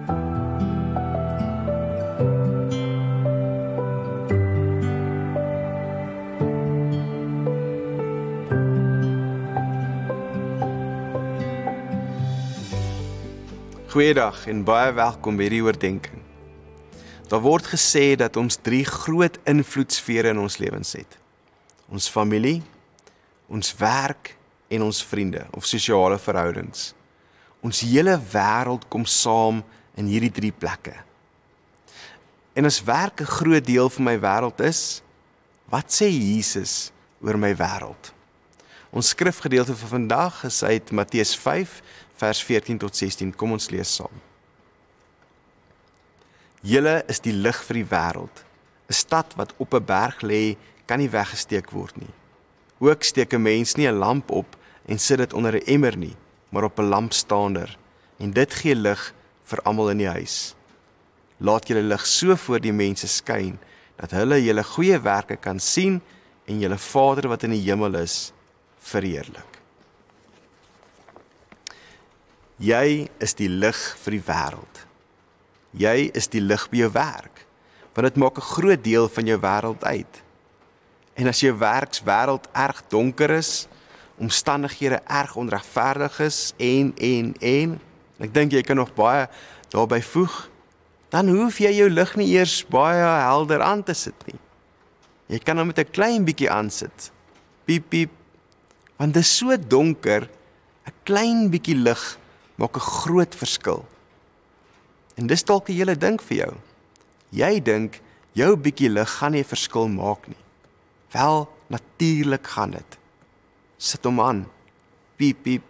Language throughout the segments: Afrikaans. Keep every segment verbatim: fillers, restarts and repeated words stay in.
Goeiedag en baie welkom by die oordenking. Daar word gesê dat ons drie groot invloedsfere in ons lewens het. Ons familie, ons werk en ons vriende of sosiale verhoudings. Ons hele wêreld kom saam in hierdie drie plekke. En as werk 'n groot deel van my wêreld is, wat sê Jesus oor my wêreld? Ons skrifgedeelte vir vandag is uit Matteus vyf, vers veertien tot sestien. Kom ons lees saam. Julle is die lig vir die wêreld. 'n Stad wat op 'n berg lê, kan nie weggesteek word nie. Ook steek 'n mens nie 'n lamp op en sit dit onder 'n emmer nie, maar op 'n lampstander, en dit gee lig vir almal in die huis. Laat julle lig so voor die mense skyn, dat hulle julle goeie werke kan sien en julle Vader wat in die hemel is, verheerlik. Jy is die lig vir die wêreld. Jy is die lig by jou werk, want dit maak 'n groot deel van jou wêreld uit. En as jou werkswêreld erg donker is, omstandighede erg onregverdig is, en, en, en, ek dink jy kan nog baie daarby voeg, dan hoef jy jou lig nie eers baie helder aan te sit nie. Jy kan hom met 'n klein bietjie aansit. Piep, piep, want dit is so donker, 'n klein bietjie lig maak 'n groot verskil. En dis dalk 'n hele ding vir jou. Jy dink jou bietjie lig gaan nie 'n verskil maak nie. Wel, natuurlik gaan dit. Sit hom aan. Piep, piep.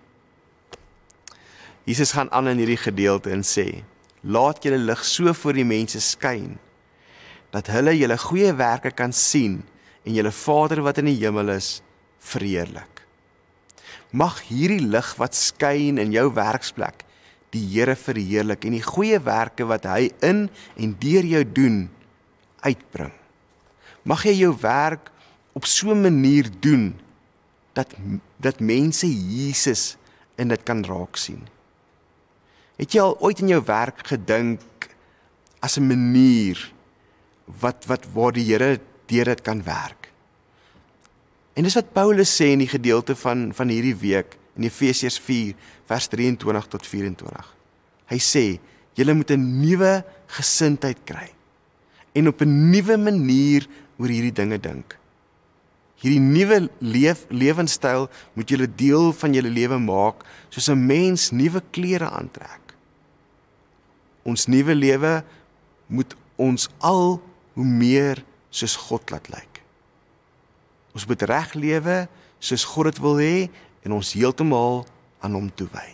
Jesus gaan aan in hierdie gedeelte en sê, laat julle lig so voor die mense skyn, dat hulle julle goeie werke kan sien en julle Vader wat in die hemel is, verheerlik. Mag hierdie lig wat skyn in jou werksplek die Here verheerlik en die goeie werke wat hy in en deur jou doen, uitbring. Mag jy jou werk op so 'n manier doen, dat, dat mense Jesus in dit kan raak sien. Het jy al ooit in jou werk gedink as 'n manier wat, wat waar die Here deur dit kan werk? En dis wat Paulus sê in die gedeelte van, van hierdie week, in Efesiërs vier, vers drieëntwintig tot vyf-en-twintig. Hy sê, julle moet 'n nuwe gesindheid kry, en op 'n nuwe manier oor hierdie dinge dink. Hierdie nuwe leef, lewenstyl moet julle deel van julle lewe maak, soos 'n mens nuwe klere aantrek. Ons nuwe lewe moet ons al hoe meer soos God laat lyk. Ons moet reg lewe soos God dit wil hê en ons heeltemal aan hom toewy.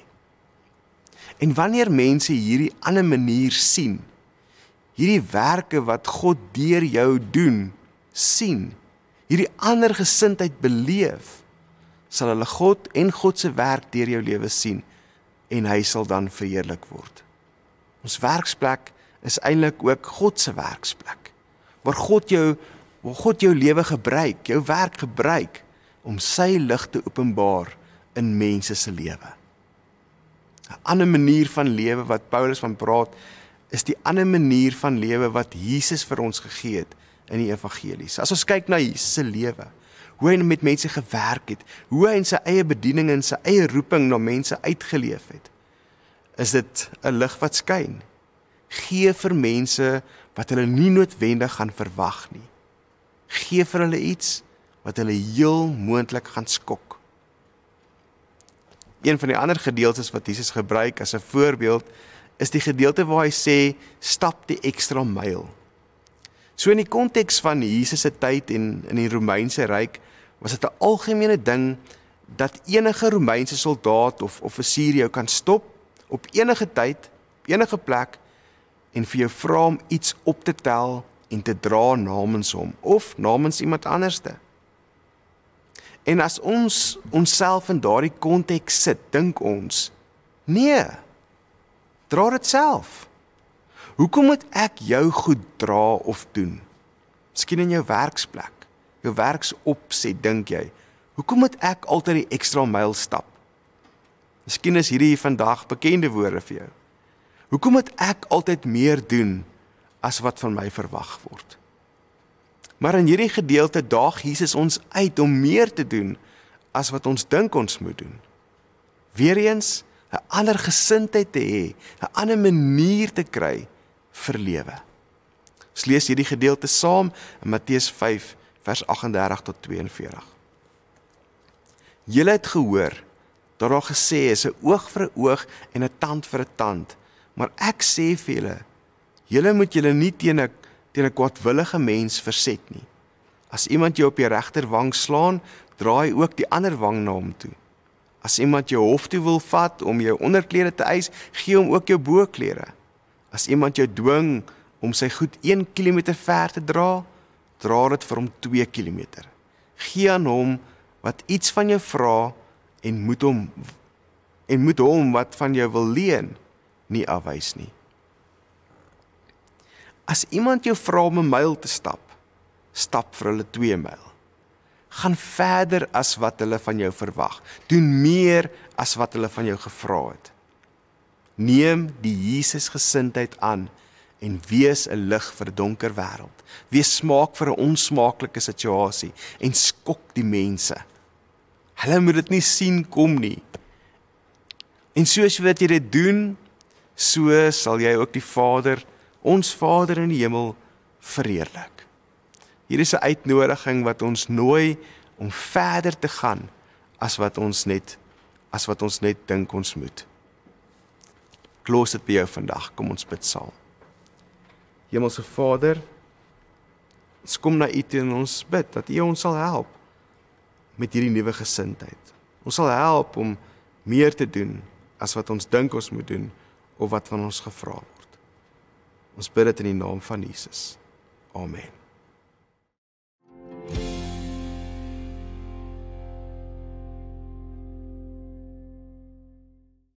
En wanneer mense hierdie ander manier sien, hierdie werke wat God deur jou doen, sien, hierdie ander gesindheid beleef, sal hulle God en God se werk deur jou lewe sien en hy sal dan verheerlik word. Ons werksplek is eintlik ook God se werksplek, waar God jou, waar God jou lewe gebruik, jou werk gebruik, om sy lig te openbaar in mense se lewe. 'n Ander manier van lewe wat Paulus van praat, is die ander manier van lewe wat Jesus vir ons gegee het in die evangelies. As ons kyk na Jesus se lewe, hoe hy met mense gewerk het, hoe hy in sy eie bediening en sy eie roeping na mense uitgeleef het, is dit 'n lig wat skyn. Gee vir mense wat hulle nie noodwendig gaan verwag nie. Gee vir hulle iets wat hulle heel moontlik gaan skok. Een van die ander gedeeltes wat Jesus gebruik as 'n voorbeeld, is die gedeelte waar hy sê, stap die ekstra myl. So in die konteks van Jesus se tyd en in die Romeinse ryk, was dit 'n algemene ding, dat enige Romeinse soldaat of offisier jou kan stop, op enige tyd, op enige plek, en vir jou vra om iets op te tel en te dra namens hom, of namens iemand anderste. En as ons onsself in daardie konteks sit, dink ons, nee, dra dit self. Hoekom moet ek jou goed dra of doen? Miskien in jou werksplek, jou werksopset, dink jy, hoekom moet ek altyd die ekstra myl stap? Miskien is hierdie vandag bekende woorde vir jou. Hoekom moet ek altyd meer doen as wat van my verwag word? Maar in hierdie gedeelte daag Jesus ons uit om meer te doen as wat ons dink ons moet doen. Weereens 'n ander gesindheid te hê, 'n ander manier te kry vir lewe. Ons lees hierdie gedeelte saam in Matteus vyf vers agt en dertig tot tweeënveertig. Julle het gehoor dat daar gesê is 'n oog vir 'n oog en 'n tand vir 'n tand, maar ek sê vir julle, julle moet julle nie teen 'n teen 'n kwaadwillige mens verset nie. As iemand jou op die regter wang slaan, draai ook die ander wang na hom toe. As iemand jou hof toe wil vat om jou onderklere te eis, gee hom ook jou boklere. As iemand jou dwing om sy goed een kilometer ver te dra, dra dit vir hom twee kilometer. Gee aan hom wat iets van jou vra en moet hom en moet hom wat van jou wil leen nie afwys nie. As iemand jou vra om 'n myl te stap, stap vir hulle twee myl. Gaan verder as wat hulle van jou verwag. Doen meer as wat hulle van jou gevra het. Neem die Jesus gesindheid aan en wees 'n lig vir 'n donker wêreld. Wees smaak vir 'n onsmaaklike situasie en skok die mense. Hulle moet dit nie sien kom nie. En soos wat jy dit doen, so sal jy ook die Vader, ons Vader in die hemel, verheerlik. Hier is 'n uitnodiging wat ons nooi om verder te gaan as wat ons net as wat ons net dink ons moet. Los dit by jou vandag. Kom ons bid saam. Hemelse Vader, ons kom na U toe en ons bid dat U ons sal help met hierdie nuwe gesindheid. Ons sal help om meer te doen as wat ons dink ons moet doen of wat van ons gevra word. Ons bid dit in die naam van Jesus. Amen.